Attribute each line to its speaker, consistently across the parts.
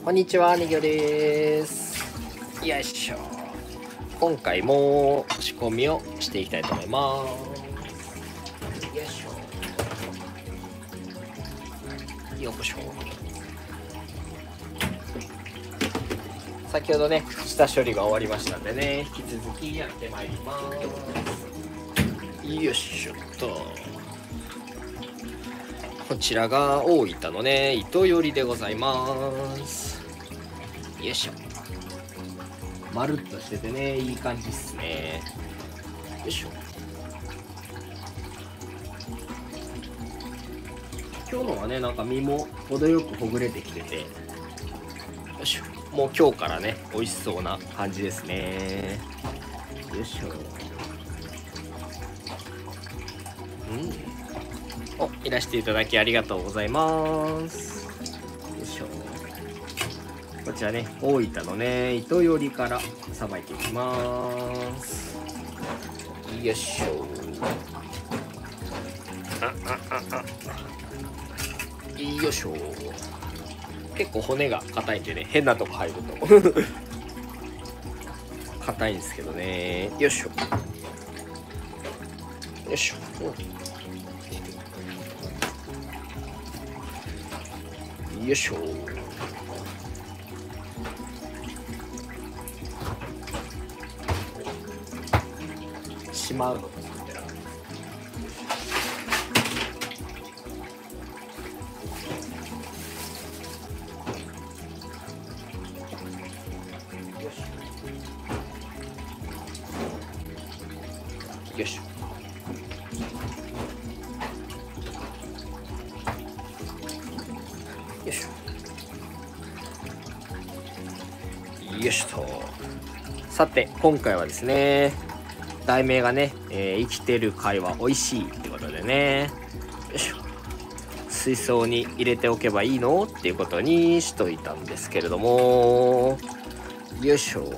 Speaker 1: こんにちは、にぎょです。よいしょ。今回も仕込みをしていきたいと思います。よいしょ。よいしょ。先ほどね、下処理が終わりましたんでね、引き続きやってまいります。よいしょっと。こちらが大分のね、糸よりでございます。よいしょ。まるっとしててね、いい感じっすね。よいしょ。今日のはね、なんか身も程よくほぐれてきてて、よいしょ。もう今日からね、美味しそうな感じですね。よいしょ。いらしていただきありがとうございます。よいしょ。こちらね、大分のね、糸よりからさばいていきます。よいしょ。よいしょ。結構骨が硬いんでね、変なとこ入ると硬いんですけどね。よいしょ。よいしょ。よいしょ。しまうのよいしょ。よいしょ。よしと。さて今回はですね、題名がね、生きてる貝は美味しいってことでね、よいしょ、水槽に入れておけばいいのっていうことにしといたんですけれども、よいしょ。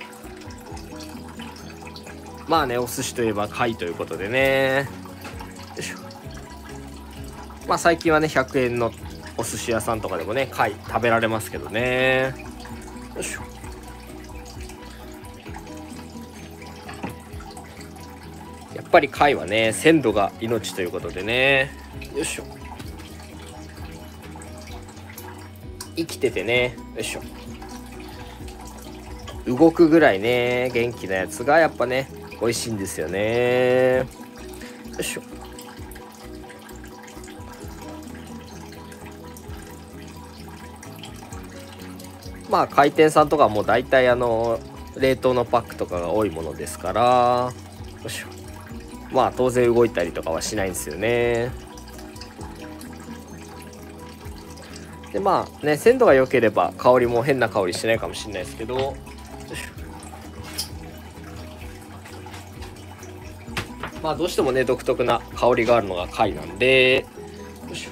Speaker 1: まあね、お寿司といえば貝ということでね、よいしょ。まあ最近はね、100円のお寿司屋さんとかでもね、貝食べられますけどね。よいしょ。やっぱり貝はね、鮮度が命ということでね。よいしょ。生きててね、よいしょ。動くぐらいね、元気なやつがやっぱね、美味しいんですよね。よいしょ。まあ回転さんとかもだいたい冷凍のパックとかが多いものですから、よいしょ。まあ当然動いたりとかはしないんですよね。でまあね、鮮度が良ければ香りも変な香りしないかもしれないですけど、よいしょ。まあどうしてもね、独特な香りがあるのが貝なんで、よいしょ。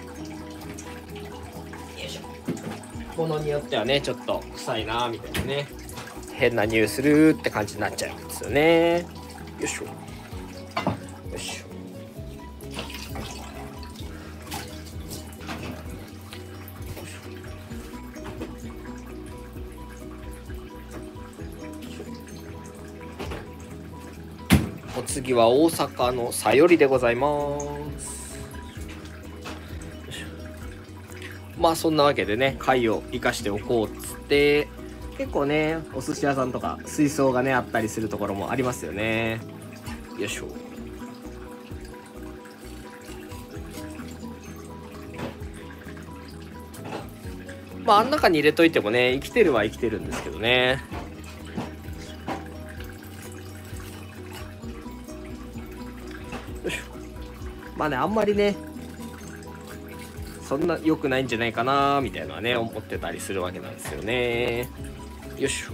Speaker 1: よいしょ。ものによってはね、ちょっと臭いなみたいなね、変な匂いするって感じになっちゃうんですよね。よいしょ。よいしょ。お次は大阪のさよりでございます。まあそんなわけでね、貝を生かしておこうっつって、結構ね、お寿司屋さんとか水槽がねあったりするところもありますよね。よいしょ。まああん中に入れといてもね、生きてるは生きてるんですけどね。よいしょ。まあね、あんまりね、そんな良くないんじゃないかなみたいなのはね、思ってたりするわけなんですよね。よいしょ。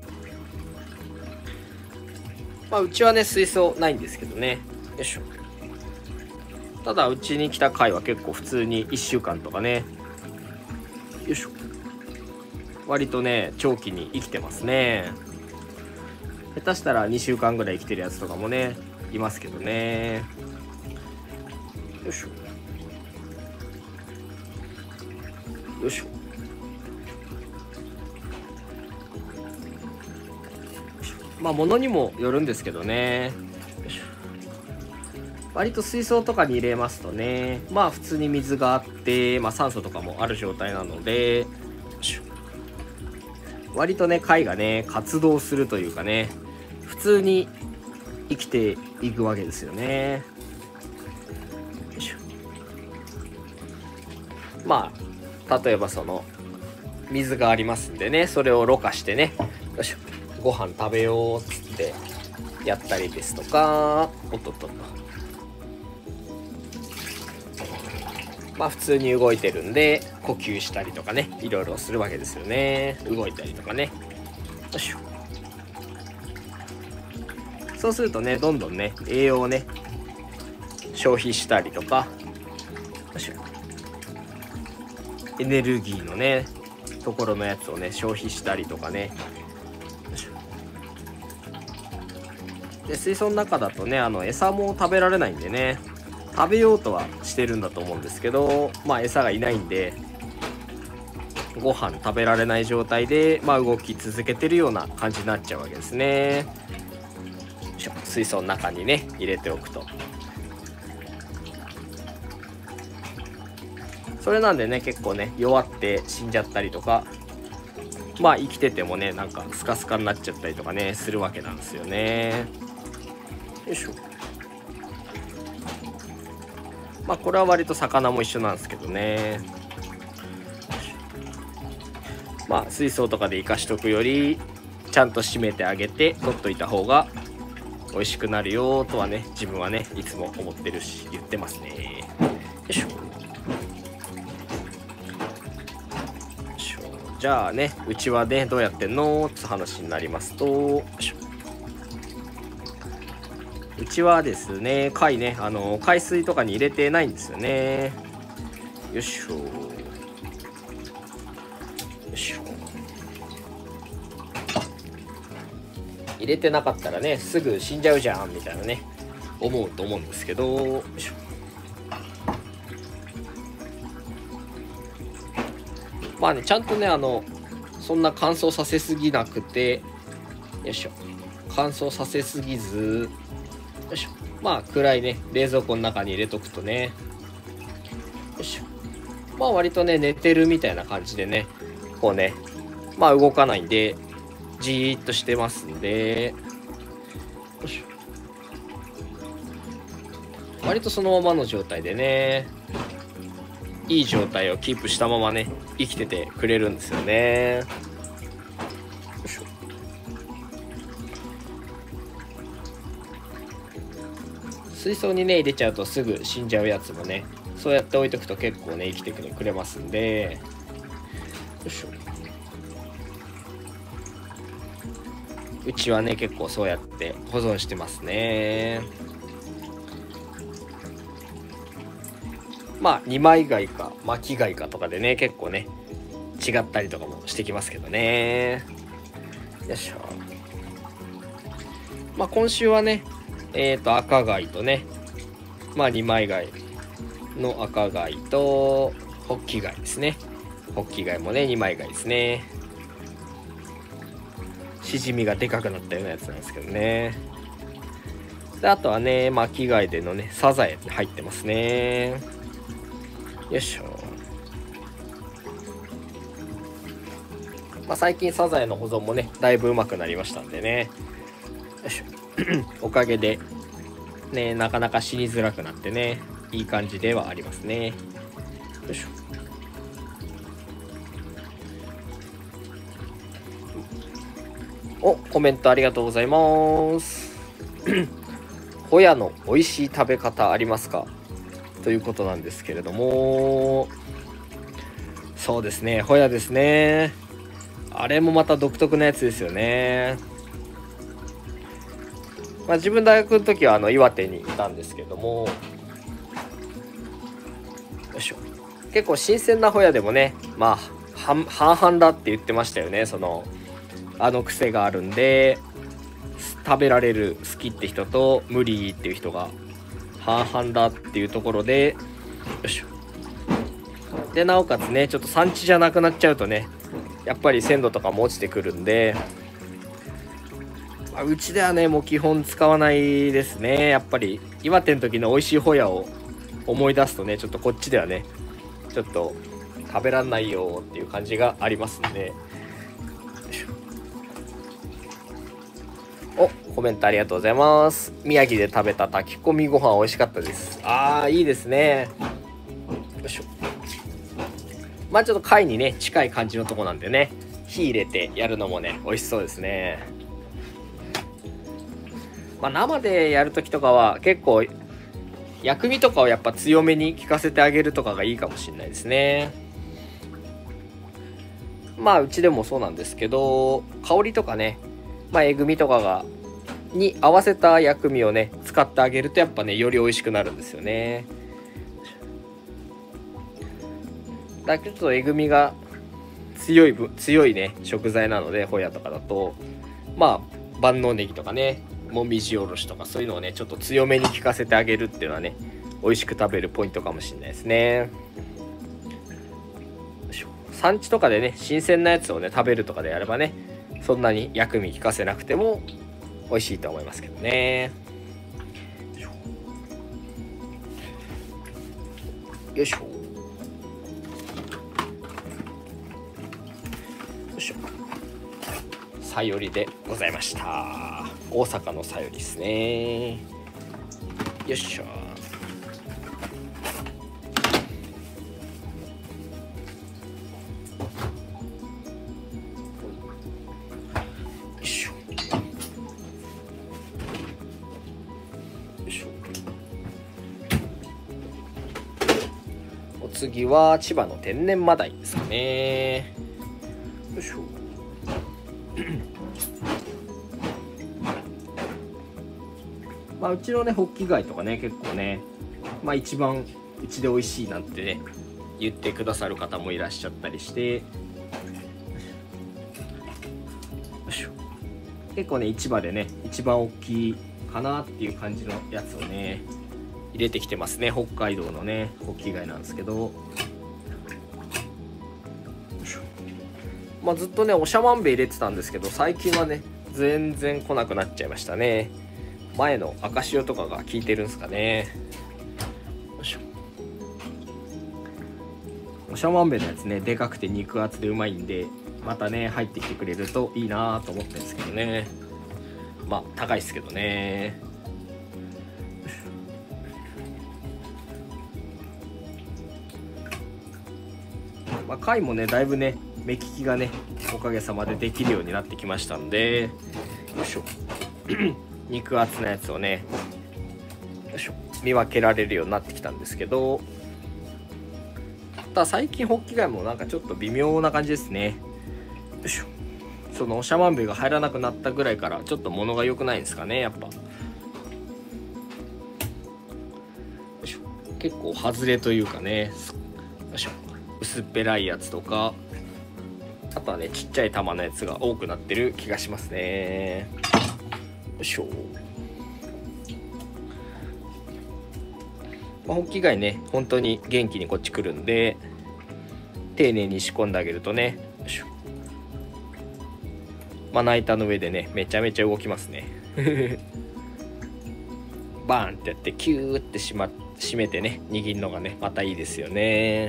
Speaker 1: まあうちはね、水槽ないんですけどね。よいしょ。ただうちに来た貝は結構普通に1週間とかね、よいしょ、割とね長期に生きてますね。下手したら2週間ぐらい生きてるやつとかもねいますけどね。よいしょ。よいしょ。 まあ物にもよるんですけどね。よいしょ。割と水槽とかに入れますとね、まあ普通に水があって、まあ酸素とかもある状態なので、よいしょ。割とね貝がね活動するというかね、普通に生きていくわけですよね。よいしょ。まあ例えばその水がありますんでね、それをろ過してね、よいしょ、ご飯食べようっつってやったりですとか、おっとっとっと、まあ普通に動いてるんで呼吸したりとかね、いろいろするわけですよね。動いたりとかね。よいしょ。そうするとね、どんどんね栄養をね消費したりとか、よいしょ、エネルギーのねところのやつをね消費したりとかね。よいしょ。で水槽の中だとね餌も食べられないんでね、食べようとはしてるんだと思うんですけど、まあ餌がいないんでご飯食べられない状態で、まあ、動き続けてるような感じになっちゃうわけですね。水槽の中にね入れておくと、それなんでね結構ね弱って死んじゃったりとか、まあ生きててもねなんかスカスカになっちゃったりとかねするわけなんですよね。よいしょ。まあこれは割と魚も一緒なんですけどね。まあ水槽とかで生かしとくよりちゃんと閉めてあげて取っといた方が美味しくなるよとはね、自分はねいつも思ってるし言ってますね。よいしょ。じゃあね、うちはねどうやってんのって話になりますと、よいしょ。うちはですね貝ね海水とかに入れてないんですよね。よいしょよいしょ。入れてなかったらねすぐ死んじゃうじゃんみたいなね思うと思うんですけど、よいしょ。まあねちゃんとねそんな乾燥させすぎなくて、よいしょ、乾燥させすぎず、よいしょ、まあ暗いね冷蔵庫の中に入れとくとね、よいしょ、まあ割とね寝てるみたいな感じでね、こうねまあ動かないんでじーっとしてますんで、よいしょ、割とそのままの状態でねいい状態をキープしたままね生きててくれるんですよね。よいしょ。水槽にね入れちゃうとすぐ死んじゃうやつもねそうやって置いとくと結構ね生きてくれますんで、よいしょ。うちはね結構そうやって保存してますね。まあ二枚貝か巻き貝かとかでね結構ね違ったりとかもしてきますけどね。よいしょ。まあ今週はね赤貝とね、まあ二枚貝の赤貝とホッキ貝ですね。ホッキ貝もね二枚貝ですね。しじみがでかくなったようなやつなんですけどね。であとはね巻き貝でのねサザエ入ってますね。よいしょ。まあ最近サザエの保存もねだいぶうまくなりましたんでね、よいしょおかげでねなかなか死にづらくなってねいい感じではありますね。よいしょ。お、コメントありがとうございますホヤの美味しい食べ方ありますかということなんですけれども、そうですね、ホヤですね。あれもまた独特なやつですよね。まあ自分大学の時は岩手にいたんですけども、よいしょ、結構新鮮なホヤでもねまあ半々だって言ってましたよね。癖があるんで食べられる好きって人と無理っていう人が半々だっていうところで、よいしょ。でなおかつねちょっと産地じゃなくなっちゃうとねやっぱり鮮度とかも落ちてくるんで、 うちではねもう基本使わないですね。やっぱり岩手の時の美味しいホヤを思い出すとね、ちょっとこっちではねちょっと食べらんないよっていう感じがありますんで。お、コメントありがとうございます。宮城で食べた炊き込みご飯美味しかったです。あー、いいですね。よいしょ。まあちょっと貝にね近い感じのとこなんでね、火入れてやるのもね美味しそうですね。まあ生でやるときとかは結構薬味とかをやっぱ強めに効かせてあげるとかがいいかもしれないですね。まあうちでもそうなんですけど、香りとかね、まあえぐみとかに合わせた薬味をね使ってあげるとやっぱねより美味しくなるんですよね。だけどちょっとえぐみが強いね食材なので、ホヤとかだとまあ万能ネギとかね、もみじおろしとかそういうのをねちょっと強めに効かせてあげるっていうのはね美味しく食べるポイントかもしれないですね。産地とかでね新鮮なやつをね食べるとかであればね、そんなに薬味効かせなくても美味しいと思いますけどね。よいしょ。よいしょ。さよりでございました。大阪のさよりですね。よいしょ。よいしょ。よいしょ。お次は千葉の天然マダイですかね。よいしょ。まあうちのねホッキ貝とかね結構ね、まあ一番うちで美味しいなんてね言ってくださる方もいらっしゃったりして、よいしょ。結構ね市場でね一番大きいかなっていう感じのやつをね入れてきてますね。北海道のねホッキ貝なんですけど、まあずっとねおしゃまんべい入れてたんですけど、最近はね全然来なくなっちゃいましたね。前の赤潮とかが効いてるんですかね。よいしょ。おしゃまんべいのやつねでかくて肉厚でうまいんで、またね入ってきてくれるといいなと思ってるんですけどね。まあ高いですけどね。まあ貝もねだいぶね目利きがねおかげさまでできるようになってきましたんで、よいしょ。肉厚なやつをねよいしょ見分けられるようになってきたんですけど、ただ最近ホッキ貝もなんかちょっと微妙な感じですね。よいしょ。そのおしゃまんべいが入らなくなったぐらいからちょっと物が良くないんですかねやっぱ。よいしょ。結構外れというかね、よいしょ、薄っぺらいやつとか、あとはねちっちゃい玉のやつが多くなってる気がしますね。よいしょ。まあ、ホッキ貝ね本当に元気にこっち来るんで丁寧に仕込んであげるとね、よいしょ、まな板の上でねめちゃめちゃ動きますね。バーンってやってキューって閉めてね握るのがねまたいいですよね。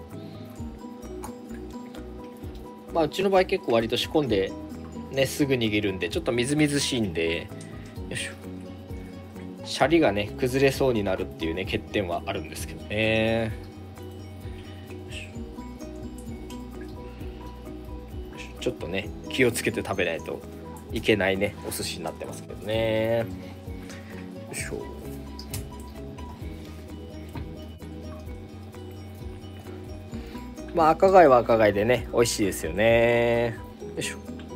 Speaker 1: まあうちの場合結構割と仕込んでねすぐ握るんでちょっとみずみずしいんで、よいしょ、シャリがね崩れそうになるっていうね欠点はあるんですけどね。ちょっとね気をつけて食べないといけないねお寿司になってますけどね。よいしょ。まあ赤貝は赤貝でね美味しいですよね。よいしょ。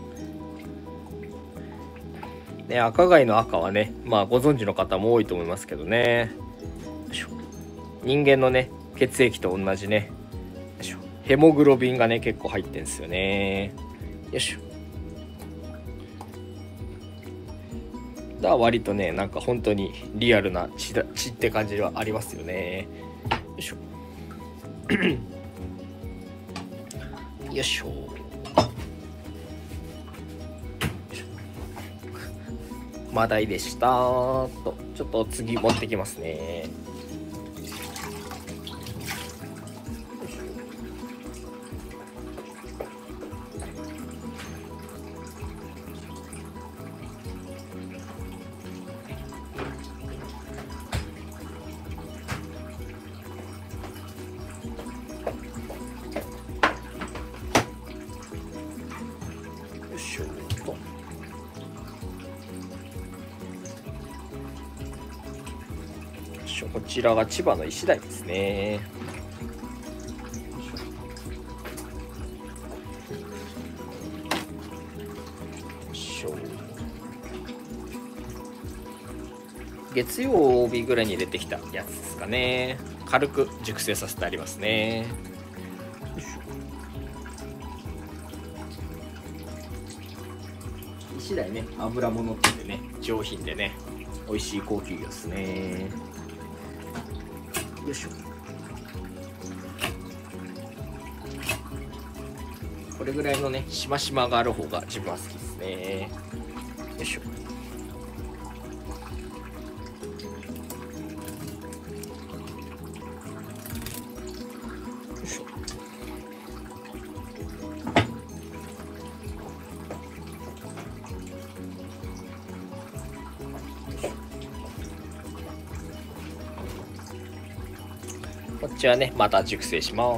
Speaker 1: ね、赤貝の赤はねまあご存知の方も多いと思いますけどね。よいしょ。人間のね血液と同じね、よいしょ、ヘモグロビンがね結構入ってんですよね。よいしょ。だから割とねなんか本当にリアルな血って感じはありますよね。よいしょ。よいしょ。 マダイでしたと。ちょっと次持ってきますね。よいしょと。こちらが千葉の石鯛ですね。よいしょ。月曜日ぐらいに入れてきたやつですかね。軽く熟成させてありますね。よいしょ。石鯛ね、脂も乗っててね、上品でね、美味しい高級魚ですね。よいしょ。これぐらいのね、しましまがある方が自分は好きですね。よいしょ。よいしょ。こっちはね、また熟成します。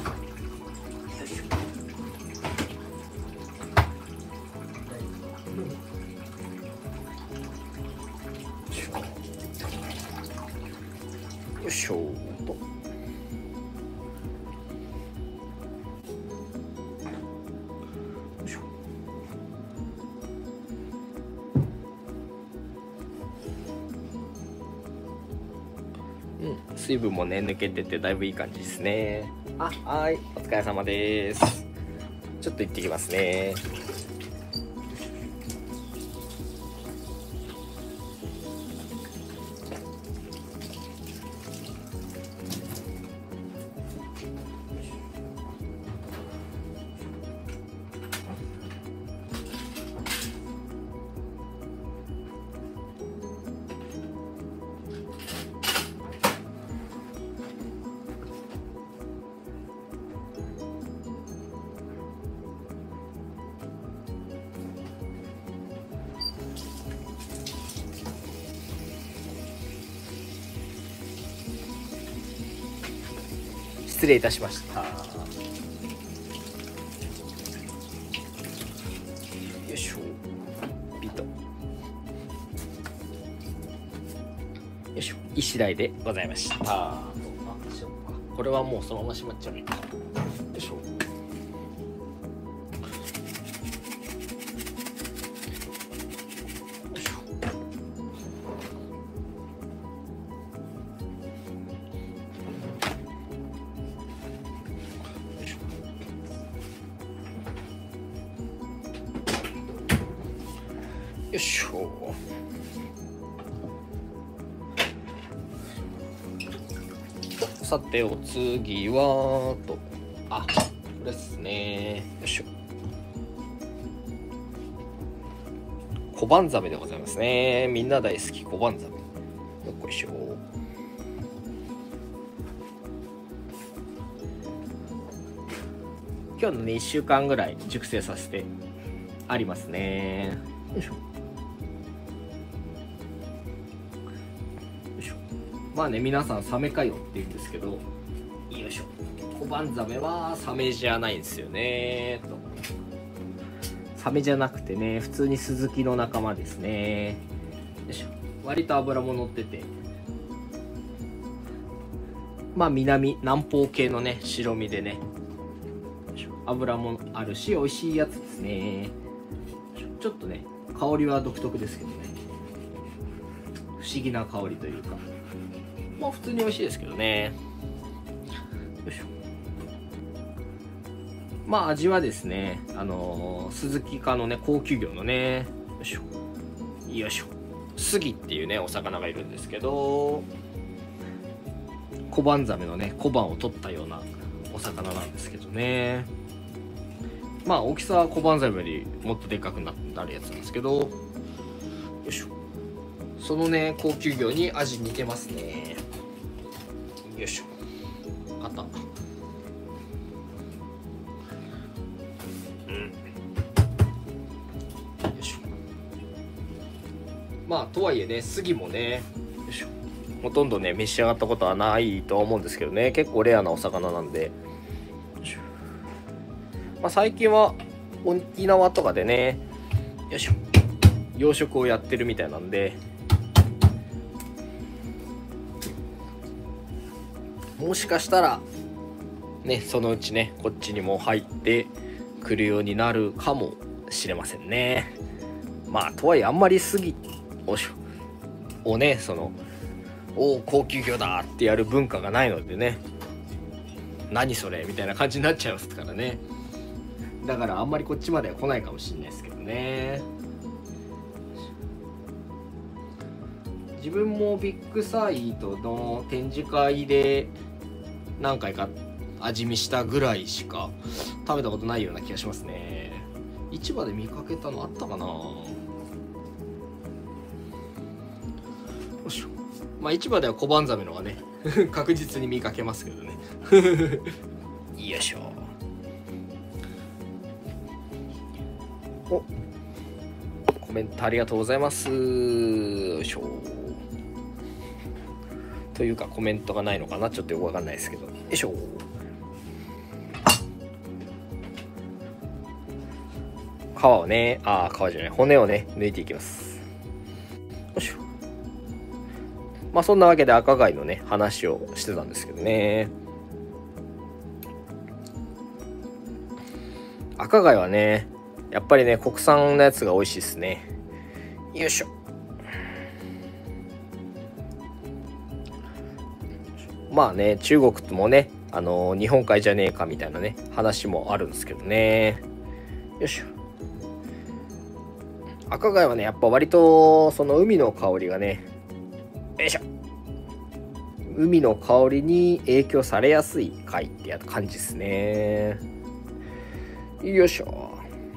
Speaker 1: よいしょーと。水分もね抜けててだいぶいい感じですね。はい、お疲れ様です。ちょっと行ってきますね。失礼いたしました。よいしょ。ピト。よいしょ。石鯛でございました。これはもうそのまましまっちゃう。よいしょ。よいしょ。さてお次はと、これですね。よいしょ。小判ザメでございますね。みんな大好き小判ザメ。よっこいしょ。今日のね1週間ぐらい熟成させてありますね。よいしょ。まあね、皆さんサメかよって言うんですけど、よいしょ。小判ザメはサメじゃないんですよねと。サメじゃなくてね、普通にスズキの仲間ですね。よいしょ。割と脂も乗ってて、まあ南方系のね白身でね、脂もあるし美味しいやつですね。ちょっとね香りは独特ですけどね、不思議な香りというか、まあ普通に美味しいですけどね。よいしょ。まあ味はですね、スズキ科のね高級魚のね、よいしょよいしょ、スギっていうねお魚がいるんですけど、小判ザメのね小判を取ったようなお魚なんですけどね。まあ大きさは小判ザメよりもっとでかくなるやつなんですけど、よいしょ。そのね高級魚に味似てますね。よいしょ。あった。まあとはいえね、杉もね、よいしょ、ほとんどね召し上がったことはないとは思うんですけどね、結構レアなお魚なんで、まあ、最近は沖縄とかでね、よいしょ、養殖をやってるみたいなんで、もしかしたらねそのうちねこっちにも入ってくるようになるかもしれませんね。まあとはいえあんまり杉をね、その高級魚だってやる文化がないのでね、何それみたいな感じになっちゃいますからね。だからあんまりこっちまでは来ないかもしれないですけどね。自分もビッグサイトの展示会で何回か味見したぐらいしか食べたことないような気がしますね。市場で見かけたのあったかな。まあ市場ではコバンザメのがね確実に見かけますけどねよいしょ。お、コメントありがとうございます。よいしょ。というかコメントがないのかな、ちょっとよくわかんないですけど、よいしょ。皮をね、皮じゃない、骨をね抜いていきます。よいしょ。まあそんなわけで赤貝のね話をしてたんですけどね、赤貝はねやっぱりね国産のやつが美味しいですね。よいしょ。まあね中国ともね日本海じゃねえかみたいなね話もあるんですけどね。よいしょ。赤貝はねやっぱ割とその海の香りがね、よいしょ、海の香りに影響されやすい貝ってや感じですね。よいしょ。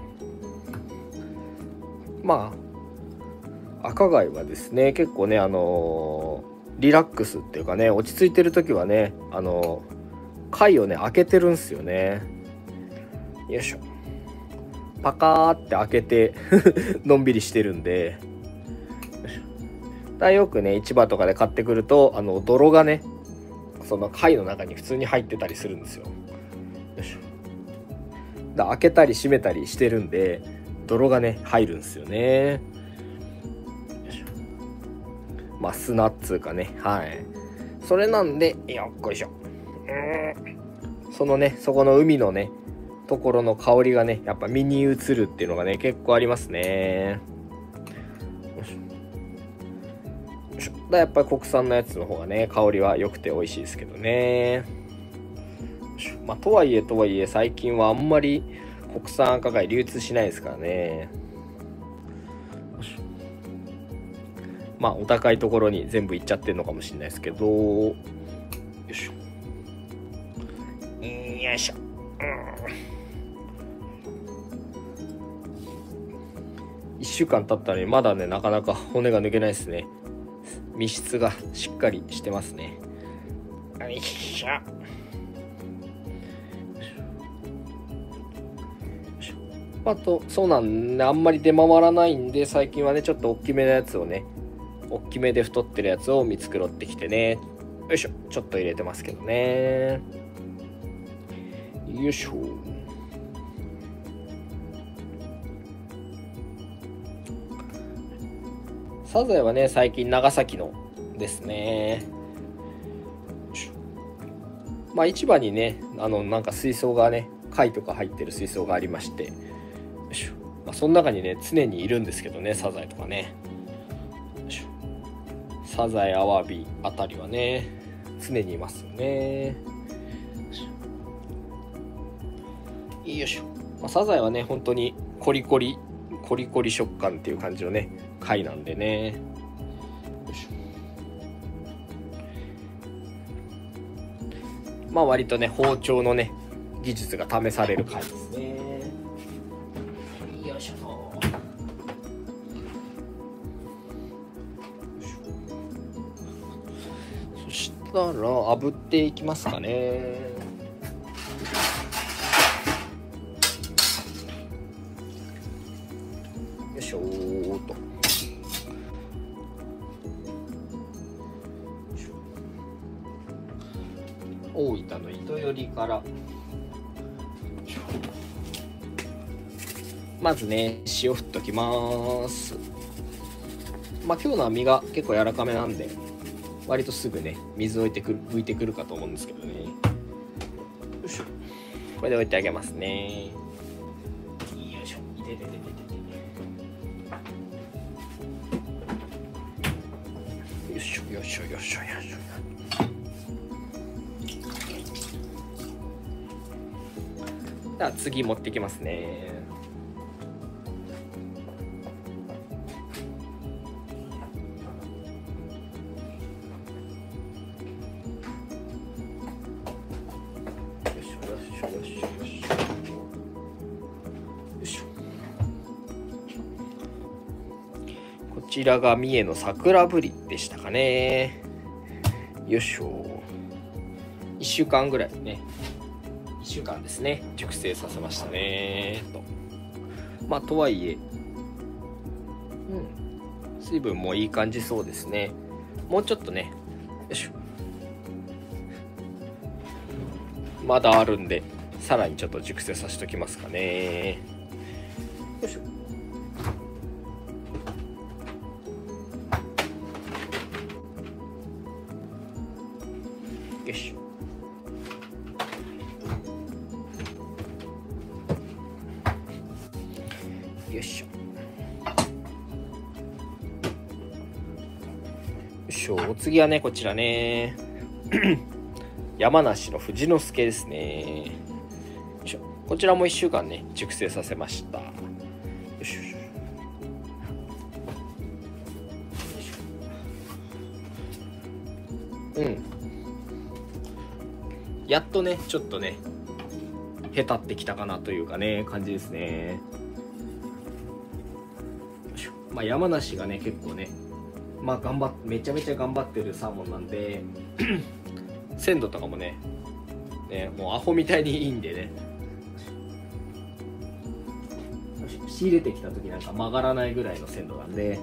Speaker 1: まあ赤貝はですね結構ねリラックスっていうかね落ち着いてる時はね貝をね開けてるんすよね。よいしょ。パカーって開けてのんびりしてるんで、よくね市場とかで買ってくると泥がねその貝の中に普通に入ってたりするんですよ。よいしょ。開けたり閉めたりしてるんで泥がね入るんですよね。よいしょ。まあ砂っつうかね、はい、それなんでよっこいしょ。そのねそこの海のねところの香りがねやっぱ身に移るっていうのがね結構ありますね。やっぱり国産のやつの方がね香りは良くて美味しいですけどね。まあとはいえ最近はあんまり国産赤貝流通しないですからね。まあお高いところに全部行っちゃってるのかもしれないですけど、よいしょ。よいしょ。1週間経ったのにまだねなかなか骨が抜けないですね。身質がしっかりしてますね。よいしょ。あとそうなんであんまり出回らないんで最近はねちょっと大きめのやつをね大きめで太ってるやつを見繕ってきてね、よいしょ、ちょっと入れてますけどね。よいしょ。サザエはね最近長崎のですね。まあ市場にねなんか水槽がね貝とか入ってる水槽がありまして、まあ、その中にね常にいるんですけどねサザエとかね、サザエアワビあたりはね常にいますよね。よいしょ。まあ、サザエはね本当にコリコリ食感っていう感じのね貝なんでね。よいしょ。まあ割とね包丁のね技術が試される貝ですね。よいしょ。 だから炙っていきますかね。よいしょーと。大分の糸よりからまずね塩振っときます。まあ今日のは身が結構柔らかめなんで割とすぐね水浮いてくるかと思うんですけどね。よいしょ、これで置いてあげますね。よいしょ、いてててててて、よいしょよいしょよいしょよいしょ。では次持ってきますね。こちらが三重の桜ぶりでしたかね。よいしょ。1週間ぐらいね、1週間ですね熟成させましたねと。まあとはいえ、水分もいい感じそうですね。もうちょっとね、よいしょ、まだあるんでさらにちょっと熟成させておきますかね。よいしょ。よいしょ。よいしょ。よいしょ。お次はねこちらね山梨の富士の介ですね。よいしょ。こちらも1週間ね熟成させました。よいしょ。やっとねちょっとねへたってきたかなというかね感じですね。まあ山梨がね結構ね、まあめちゃめちゃ頑張ってるサーモンなんで鮮度とかもねもうアホみたいにいいんでね、仕入れてきた時なんか曲がらないぐらいの鮮度なんで、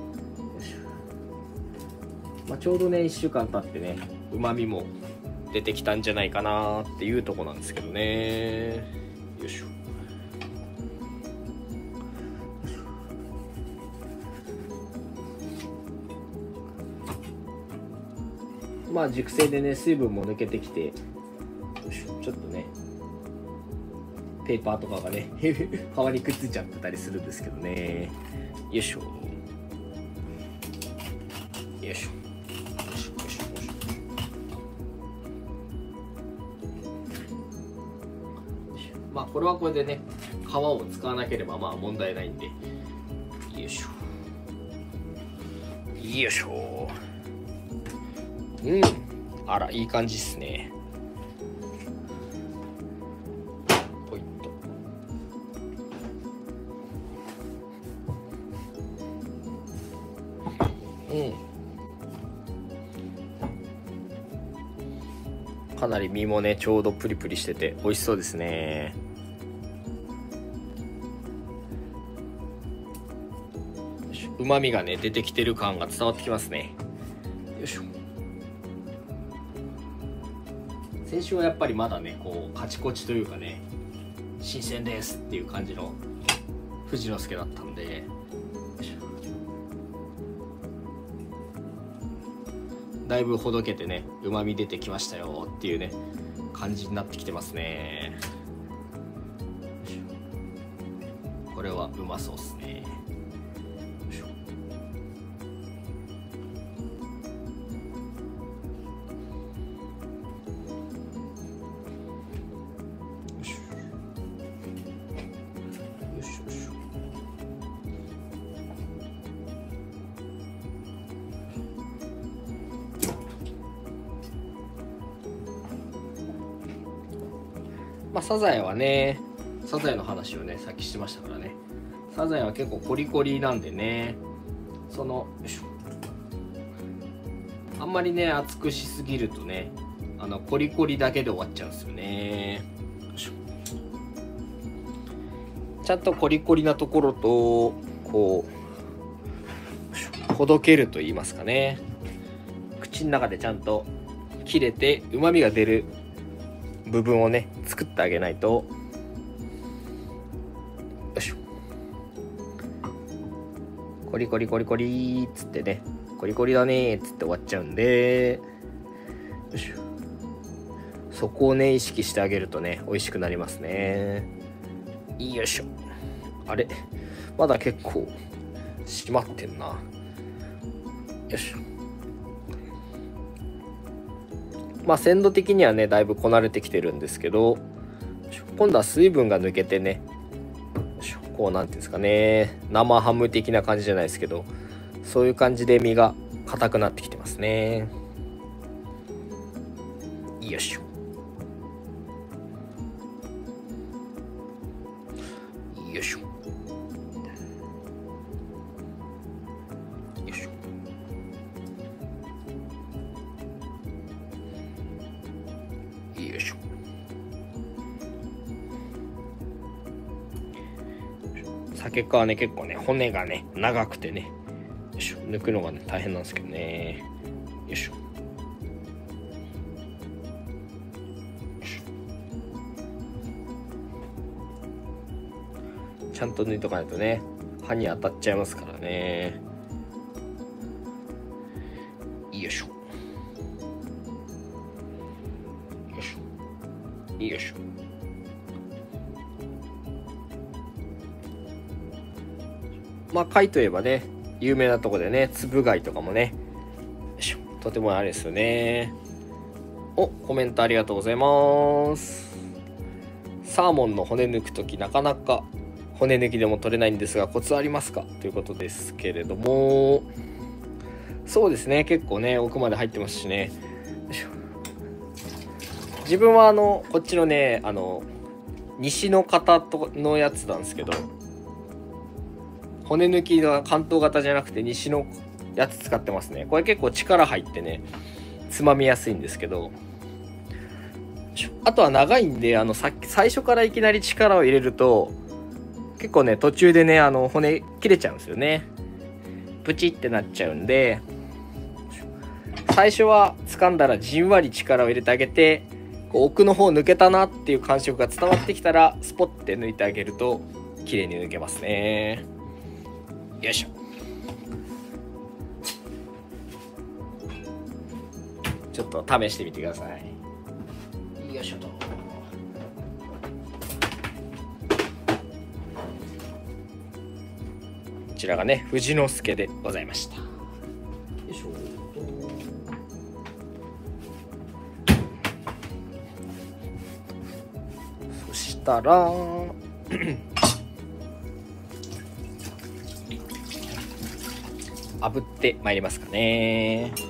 Speaker 1: まあ、ちょうどね1週間経ってね旨味も出てきたんじゃないかなっていうとこなんですけどね。よいしょ。まあ熟成でね水分も抜けてきて、ちょっとねペーパーとかがね皮にくっついちゃってたりするんですけどね。よいしょよいしょ。まあこれはこれでね皮を使わなければまあ問題ないんで、よいしょよいしょ。あらいい感じっすね。ポイッとかなり身もねちょうどプリプリしてて美味しそうですね。うまみがね出てきてる感が伝わってきますね。よいしょ。先週はやっぱりまだねこうカチコチというかね新鮮ですっていう感じの富士の介だったんで、だいぶほどけてねうまみ出てきましたよっていうね感じになってきてますね。これはうまそうっすね。まあ、サザエはね、サザエの話をねさっきしてましたからね、サザエは結構コリコリなんでね、そのあんんまりね熱くしすぎるとねコリコリだけで終わっちゃうんですよね。ちゃんとコリコリなところとこうほどけると言いますかね、口の中でちゃんと切れてうまみが出る部分をね作ってあげないと、よいしょ、コリコリコリコリっつってね、コリコリだねっつって終わっちゃうんで、よいしょ、そこをね意識してあげるとね美味しくなりますね。よいしょ、あれまだ結構締まってんな。よいしょ、まあ鮮度的にはねだいぶこなれてきてるんですけど、今度は水分が抜けてね、こうなんていうんですかね、生ハム的な感じじゃないですけど、そういう感じで身が硬くなってきてますね。よいしょ、よいしょ、よいしょ、よいしょ。酒皮はね結構ね骨がね長くてね、よいしょ、抜くのがね大変なんですけどね。よいしょ、ちゃんと抜いとかないとね歯に当たっちゃいますからね。よいしょ、よいしょ、よいしょ。まあ貝といえばね有名なとこでねつぶ貝とかもね、よいしょ、とてもあれですよね。お、コメントありがとうございます。サーモンの骨抜くときなかなか骨抜きでも取れないんですがコツありますかということですけれども、そうですね、結構ね奥まで入ってますしね。よいしょ、自分はこっちのね西の型のやつなんですけど、骨抜きの関東型じゃなくて西のやつ使ってますね。これ結構力入ってねつまみやすいんですけど、あとは長いんで最初からいきなり力を入れると結構ね途中でね骨切れちゃうんですよね。プチってなっちゃうんで、最初は掴んだらじんわり力を入れてあげて、こう奥の方抜けたなっていう感触が伝わってきたらスポッて抜いてあげると綺麗に抜けますね。よいしょ、ちょっと試してみてください。よいしょと。こちらがね富士の介でございました。よいしょ。そしたら炙ってまいりますかね。よい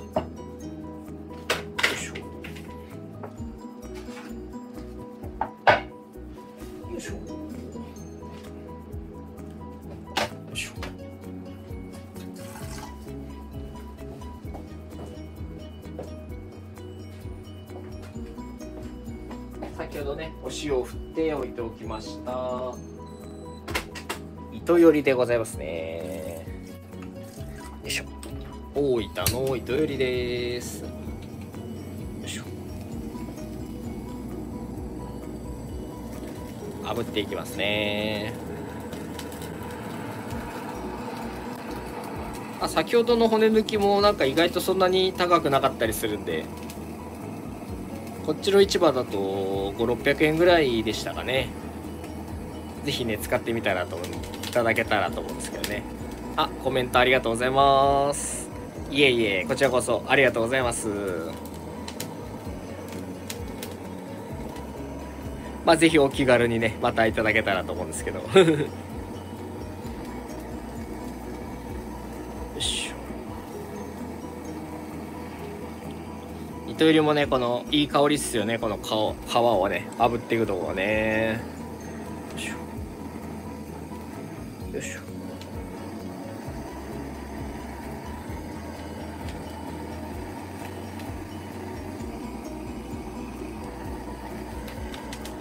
Speaker 1: しょ、よいしょ、よいしょ。先ほどねお塩を振っておいておきました糸よりでございますね。よいしょ、大分の糸よりです。よいしょ、炙っていきますね。先ほどの骨抜きもなんか意外とそんなに高くなかったりするんで、こっちの市場だと5、600円ぐらいでしたかね。ぜひね使ってみたらと思う、いただけたらと思うんですけどね。コメントありがとうございます。いえいえ、こちらこそありがとうございます。まあぜひお気軽にねまたいただけたらと思うんですけどよいしょ。糸よりもねこのいい香りっすよね。この皮をね炙っていくところね。よいしょ、よいしょ。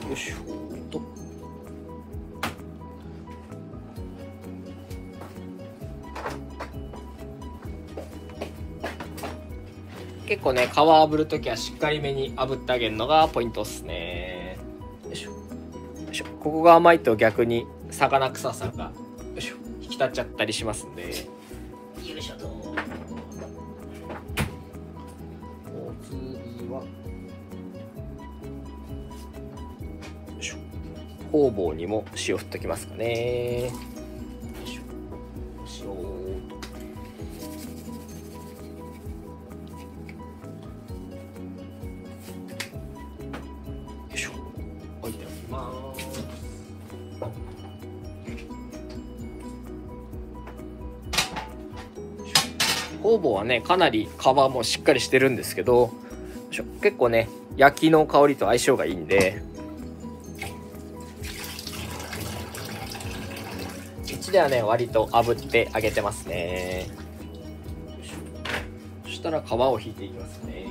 Speaker 1: よいしょと。結構ね、皮炙るときはしっかりめに炙ってあげるのがポイントっすね。よいしょ。よいしょ。ここが甘いと逆に魚臭さがよいしょ引き立っちゃったりしますんで。よいしょと。お次は。よいしょ。方々にも塩振っときますかね。よいしょ。塩と。方々はねかなり皮もしっかりしてるんですけど、結構ね焼きの香りと相性がいいんで、うちではね割と炙ってあげてますね。そしたら皮を引いていきますね。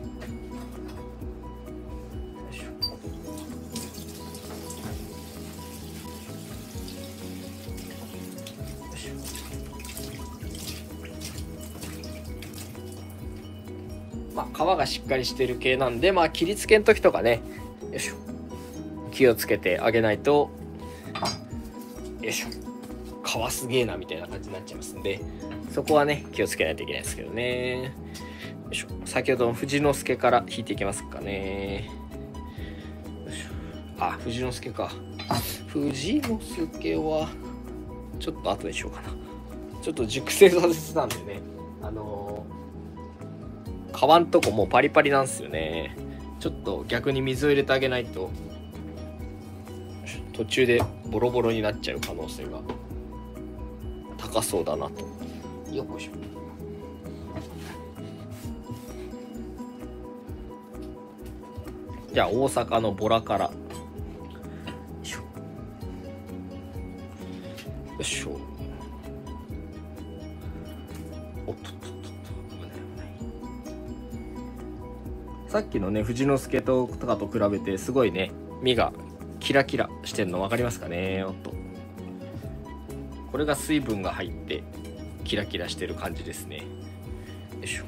Speaker 1: まあ、皮がしっかりしてる系なんで、まあ、切り付けの時とかね、よいしょ、気をつけてあげないと、よいしょ、皮すげえなみたいな感じになっちゃいますんで、そこはね気をつけないといけないですけどね。よいしょ、先ほどの富士の介から引いていきますかね。よいしょ、あ、富士の介か。富士の介はちょっと後でしようかな。ちょっと熟成させてたんでね、皮んとこもうパリパリなんですよね。ちょっと逆に水を入れてあげないと途中でボロボロになっちゃう可能性が高そうだなと。よっこいしょ。じゃあ大阪のボラから。よいしょ。よいしょ。おっとっとっとっと。さっきのね富士の介とかと比べてすごいね身がキラキラしてるの分かりますかね。おっと、これが水分が入ってキラキラしてる感じですね。よいしょ。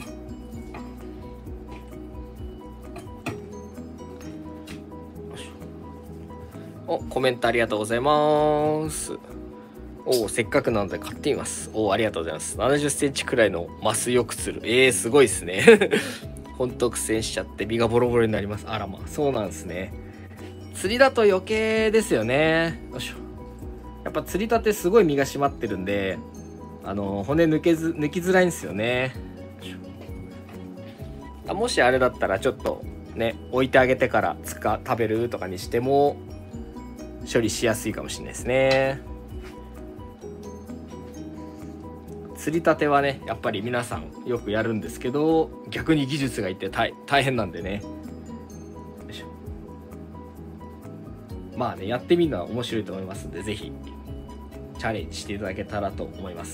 Speaker 1: お、コメントありがとうございます。お、せっかくなので買ってみます。お、ありがとうございます。70センチくらいのマスよく釣る。すごいですね。ほんと苦戦しちゃって身がボロボロになります。あらまあ、そうなんですね。釣りだと余計ですよね。よいしょ。やっぱ釣りたてすごい身が締まってるんで、骨抜きづらいんですよね。もしあれだったらちょっとね置いてあげてから食べるとかにしても処理しやすいかもしれないですね。釣りたてはねやっぱり皆さんよくやるんですけど、逆に技術がいって大変なんでね。よいしょ。まあね、やってみるのは面白いと思いますんで、ぜひチャレンジしていただけたらと思います。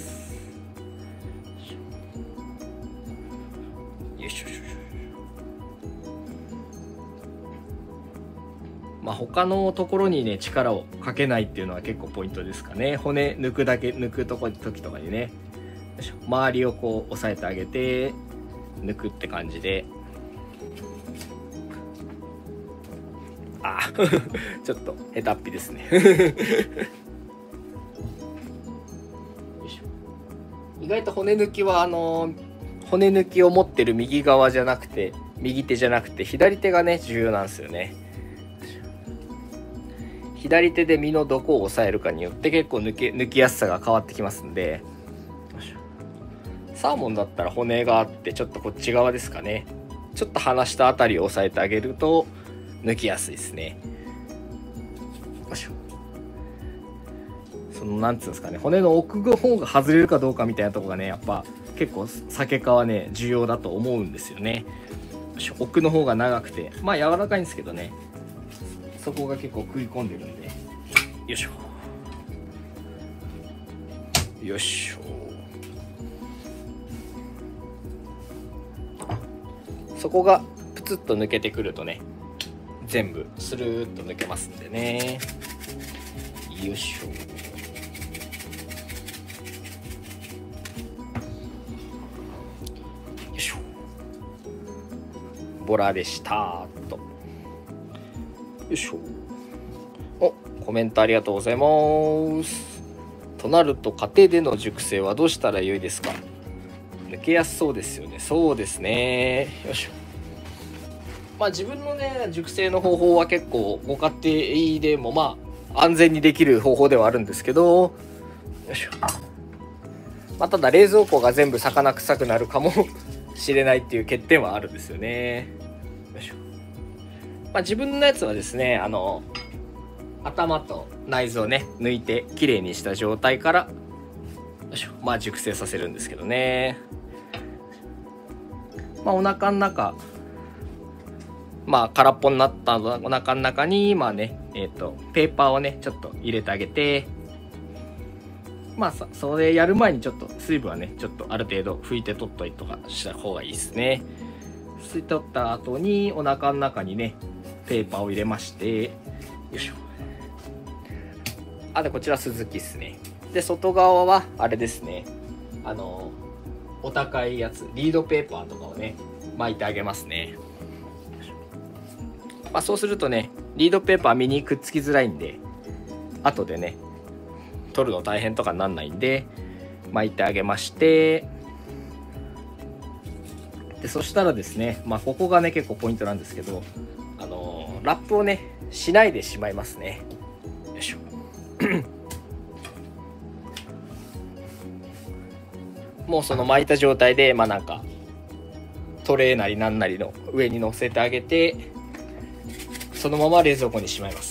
Speaker 1: よいしょ。まあ他のところにね力をかけないっていうのは結構ポイントですかね。骨抜く時とかにね、周りをこう押さえてあげて抜くって感じで。あちょっと下手っぴですね。意外と骨抜きは骨抜きを持ってる右手じゃなくて左手がね重要なんですよね。左手で身のどこを押さえるかによって結構抜きやすさが変わってきますんで、サーモンだったら骨があってちょっとこっち側ですかね、ちょっと離したあたりを押さえてあげると抜きやすいですね。よいしょ。なんつうんですかね、骨の奥の方が外れるかどうかみたいなところがねやっぱ結構鮭皮はね重要だと思うんですよね。奥の方が長くてまあ柔らかいんですけどね、そこが結構食い込んでるんで。よいしょよいしょ。そこがプツッと抜けてくるとね全部スルーっと抜けますんでね。よいしょ。よいしょ。ボラでしたと。よいしょ。お、コメントありがとうございます。となると家庭での熟成はどうしたらよいですか？抜けやすそうですよね。そうですね。よいしょ。まあ自分のね熟成の方法は結構ご家庭でもまあ安全にできる方法ではあるんですけど、よいしょ。まあただ冷蔵庫が全部魚臭くなるかもしれないっていう欠点はあるんですよね。よいしょ。まあ自分のやつはですね、頭と内臓をね抜いてきれいにした状態から、よいしょ、まあ熟成させるんですけどね。まあお腹の中、まあ空っぽになったお腹の中にまあねペーパーをねちょっと入れてあげて、まあそれやる前にちょっと水分はねちょっとある程度拭いて取っといとかした方がいいですね。拭い取った後にお腹の中にねペーパーを入れまして、よいしょ。でこちら鈴木ですね。で外側はあれですね、お高いやつリードペーパーとかをね巻いてあげますね。まあそうするとねリードペーパー身にくっつきづらいんで、後でね取るの大変とかになんないんで巻いてあげまして、でそしたらですね、まあここがね結構ポイントなんですけど、ラップをねしないでしまいますね。よいしょ。もうその巻いた状態でまあなんかトレーなりなんなりの上に乗せてあげて、そのまま冷蔵庫にしまいます。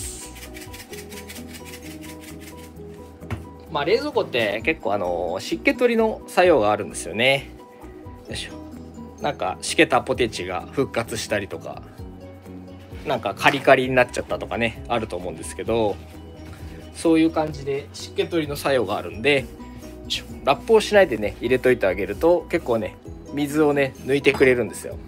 Speaker 1: まあ冷蔵庫って結構湿気取りの作用があるんですよね。よいしょ。なんかしけたポテチが復活したりとか、なんかカリカリになっちゃったとかねあると思うんですけど、そういう感じで湿気取りの作用があるんで、ラップをしないでね入れといてあげると結構ね水をね抜いてくれるんですよ。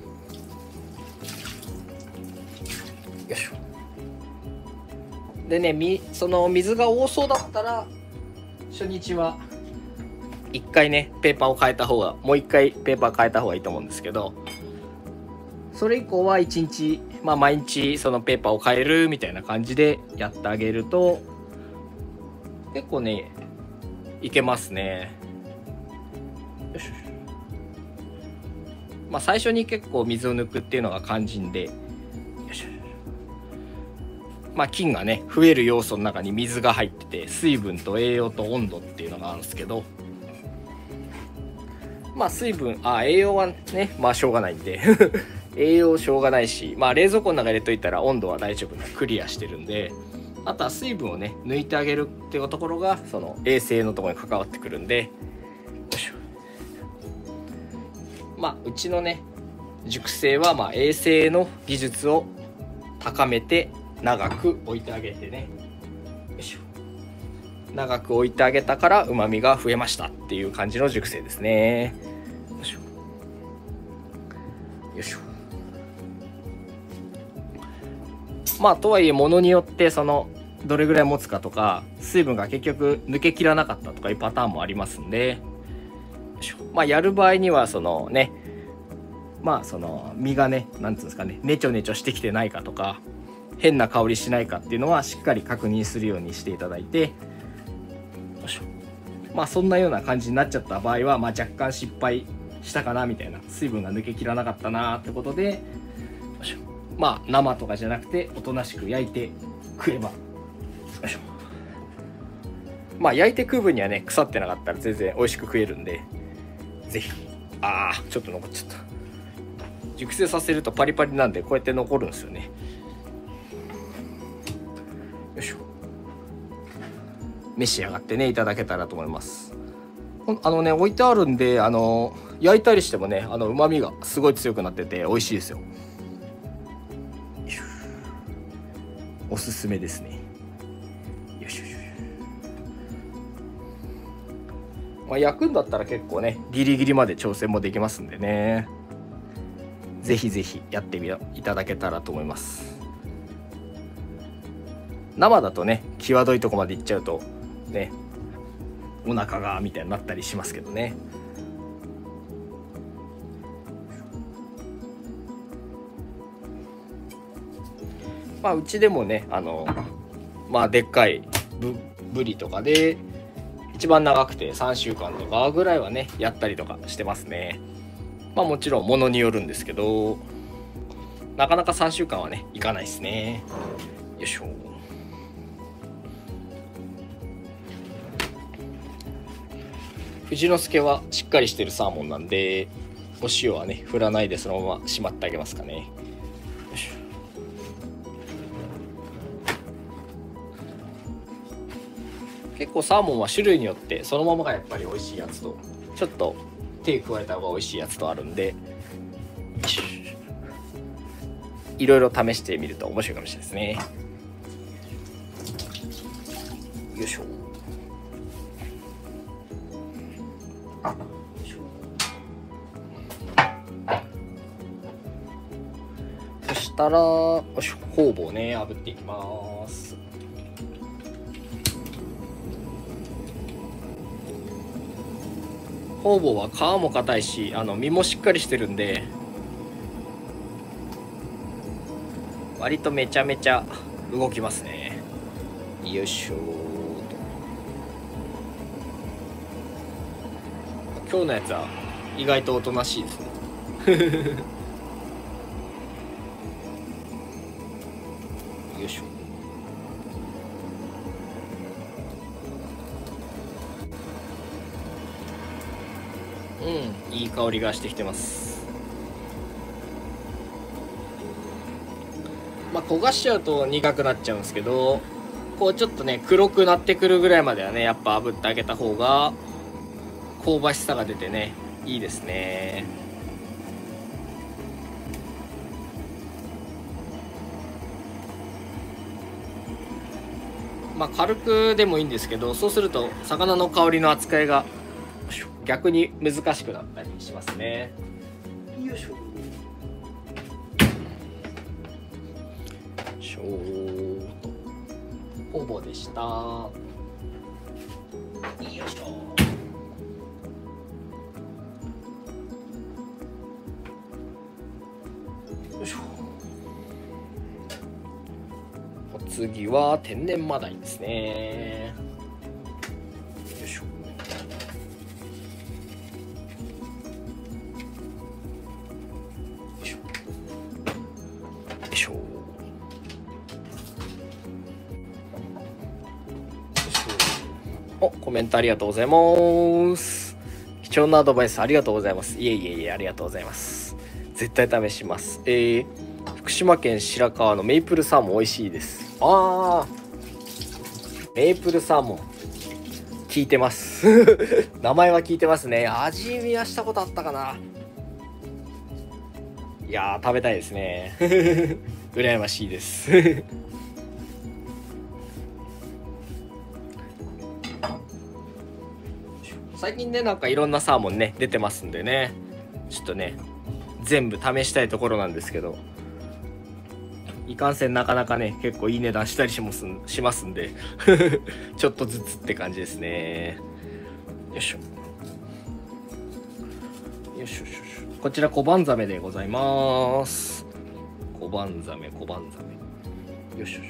Speaker 1: よいしょ。でねその水が多そうだったら初日は1回ねペーパーを変えた方が、もう1回ペーパー変えた方がいいと思うんですけど、それ以降は1日まあ毎日そのペーパーを変えるみたいな感じでやってあげると結構ねいけますね。よし。まあ最初に結構水を抜くっていうのが肝心で、よし。まあ菌がね増える要素の中に水が入ってて、水分と栄養と温度っていうのがあるんですけど、まあ水分栄養はねまあしょうがないんで栄養しょうがないし、まあ冷蔵庫の中入れといたら温度は大丈夫なクリアしてるんで、あとは水分をね抜いてあげるっていうところがその衛生のところに関わってくるんで、よいしょ。まあうちのね熟成はまあ衛生の技術を高めて長く置いてあげてね、よいしょ。長く置いてあげたから旨味が増えましたっていう感じの熟成ですね。よいしょ。よいしょ。まあとはいえ物によってそのどれぐらい持つかとか、水分が結局抜けきらなかったとかいうパターンもありますんで、まあやる場合にはそのね、まあその身がねなんつうんですかね、ネチョネチョしてきてないかとか変な香りしないかっていうのはしっかり確認するようにしていただいて、まあそんなような感じになっちゃった場合はまあ若干失敗したかなみたいな、水分が抜けきらなかったなってことで、まあ生とかじゃなくておとなしく焼いて食えば、よいしょ。まあ焼いて食う分にはね腐ってなかったら全然美味しく食えるんで、ぜひ。ちょっと残っちゃった。熟成させるとパリパリなんでこうやって残るんですよね。よいしょ。召し上がってねいただけたらと思います。置いてあるんで焼いたりしてもね旨味がすごい強くなってて美味しいですよ。おすすめですね。よしよしよし。まあ焼くんだったら結構ねギリギリまで調整もできますんでね、ぜひぜひやっていただけたらと思います。 生だとね際どいとこまでいっちゃうとねお腹がみたいになったりしますけどね。まあうちでもねまあでっかいブリとかで一番長くて3週間とかぐらいはねやったりとかしてますね。まあもちろんものによるんですけど、なかなか3週間はねいかないですね。よいしょ。富士の介はしっかりしてるサーモンなんで、お塩はね振らないでそのまましまってあげますかね。よいしょ。結構サーモンは種類によってそのままがやっぱり美味しいやつと、ちょっと手加えた方が美味しいやつとあるんで、いろいろ試してみると面白いかもしれないですね。よいしょ。そしたらホウボウね炙っていきます。ホウボウは皮も硬いし身もしっかりしてるんで、割とめちゃめちゃ動きますね。よいしょーと。今日のやつは意外とおとなしいですね。よいしょ。いい香りがしてきてます。まあ焦がしちゃうと苦くなっちゃうんですけど、こうちょっとね黒くなってくるぐらいまではねやっぱ炙ってあげた方が香ばしさが出てねいいですね。まあ軽くでもいいんですけど、そうすると魚の香りの扱いが逆に難しくなったりしますね。よいしょ。しょーと。ほぼでした。よいしょ。よいしょ。お次は天然マダイですね。よいしょ。コメントありがとうございます。貴重なアドバイスありがとうございます。いえいえいえ、ありがとうございます。絶対試します。福島県白河のメイプルサーモン美味しいです。メイプルサーモン聞いてます名前は聞いてますね。味見はしたことあったかな。いやー食べたいですね羨ましいです最近ねなんかいろんなサーモンね出てますんでね、ちょっとね全部試したいところなんですけど、いかんせんなかなかね結構いい値段したりしますんでちょっとずつって感じですね。よいしょよいしょよいしょ。こちらコバンザメでございます。コバンザメよいしょよ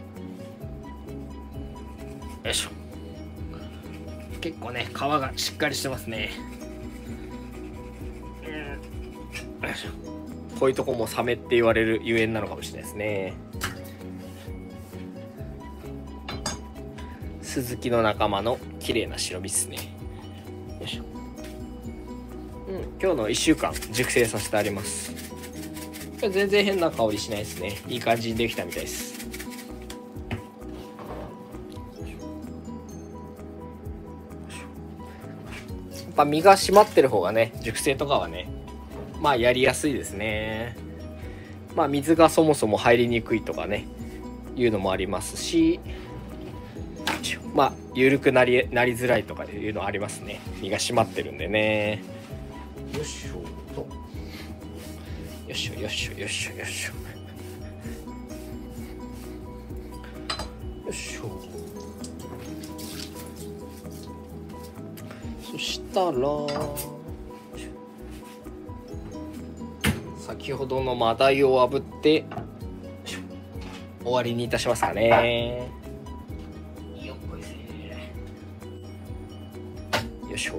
Speaker 1: いしょ。結構ね皮がしっかりしてますね。よいしょ。こういうとこもサメって言われるゆえんなのかもしれないですね。スズキの仲間の綺麗な白身ですね。よいしょ。今日の1週間熟成させてあります。全然変な香りしないですね。いい感じにできたみたいです。やっぱ身が締まってる方がね熟成とかはねまあやりやすいですね。まあ水がそもそも入りにくいとかねいうのもありますし、まあ緩くなりづらいとかいうのありますね。身が締まってるんでね。よいしょと。よいしょよいしょよいしょよいしょ。 よいしょ。そしたら先ほどのマダイを炙って終わりにいたしますかね。よいしょ。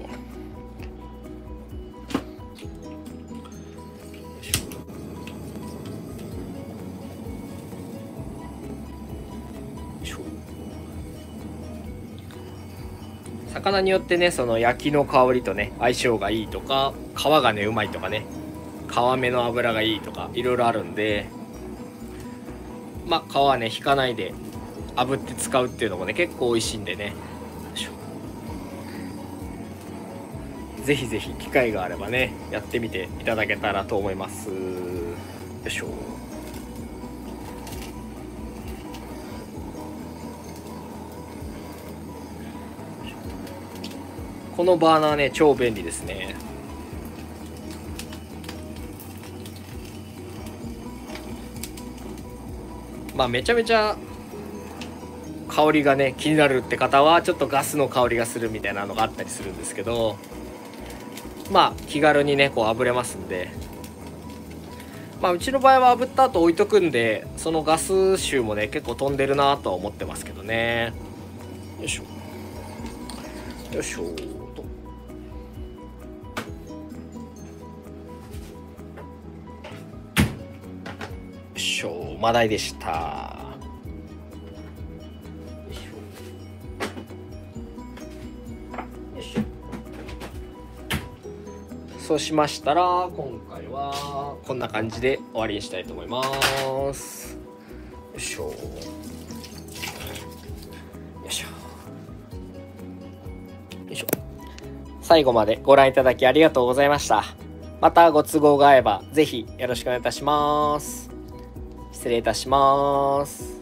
Speaker 1: 魚によってね、その焼きの香りとね相性がいいとか、皮がねうまいとかね、皮目の脂がいいとかいろいろあるんで、まあ皮はね引かないで炙って使うっていうのもね結構美味しいんでね、ぜひぜひ機会があればねやってみていただけたらと思います。よいしょ。このバーナーね超便利ですね。まあめちゃめちゃ香りがね気になるって方はちょっとガスの香りがするみたいなのがあったりするんですけど、まあ気軽にねこう炙れますんで、まあうちの場合は炙った後置いとくんで、そのガス臭もね結構飛んでるなとは思ってますけどね。よいしょよいしょと。マダイでした。そうしましたら今回はこんな感じで終わりにしたいと思います。よいしょよいしょよいしょ。最後までご覧いただきありがとうございました。またご都合が合えばぜひよろしくお願いいたします。失礼いたします。